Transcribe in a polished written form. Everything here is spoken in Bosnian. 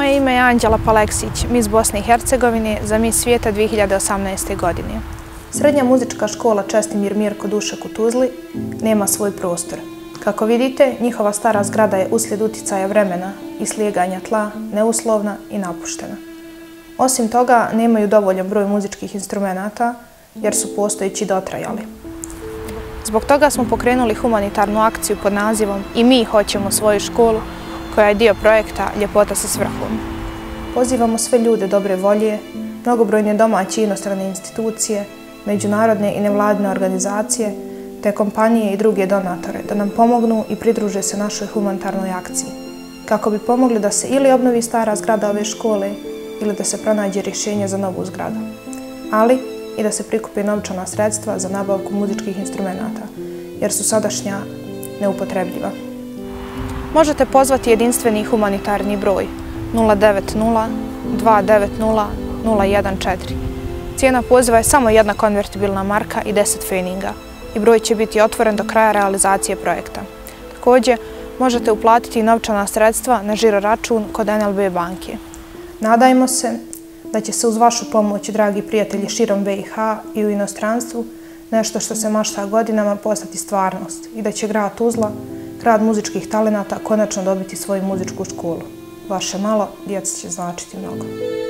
Moje ime je Anđela Paleksić, Miss Bosne i Hercegovine za Miss svijeta 2018. godine. Srednja muzička škola Čestimir Mirko Dušak u Tuzli nema svoj prostor. Kako vidite, njihova stara zgrada je uslijed uticaja vremena i slijeganja tla neuslovna i napuštena. Osim toga, nemaju dovoljan broj muzičkih instrumenata jer su postojeći dotrajali. Zbog toga smo pokrenuli humanitarnu akciju pod nazivom I mi hoćemo svoju školu, koja je dio projekta Ljepota sa svrhom. Pozivamo sve ljude dobre volje, mnogobrojne domaće i inostrane institucije, međunarodne i nevladine organizacije, te kompanije i druge donatore da nam pomognu i pridruže se našoj humanitarnoj akciji, kako bi pomogli da se ili obnovi stara zgrada ove škole ili da se pronađe rješenje za novu zgradu, ali i da se prikupe novčana sredstva za nabavku muzičkih instrumenata, jer su sadašnja neupotrebljiva. Možete pozvati jedinstveni humanitarni broj 090 290 014. Cijena poziva je samo jedna konvertibilna marka i 10 pfeninga i broj će biti otvoren do kraja realizacije projekta. Također, možete uplatiti novčana sredstva na žiro račun kod NLB banke. Nadajmo se da će se uz vašu pomoć, dragi prijatelji širom BiH i u inostranstvu, nešto što se mašta godinama postati stvarnost i da će grad Tuzla, grad muzičkih talenata, konačno dobiti svoju muzičku školu. Vaše malo djeca će značiti mnogo.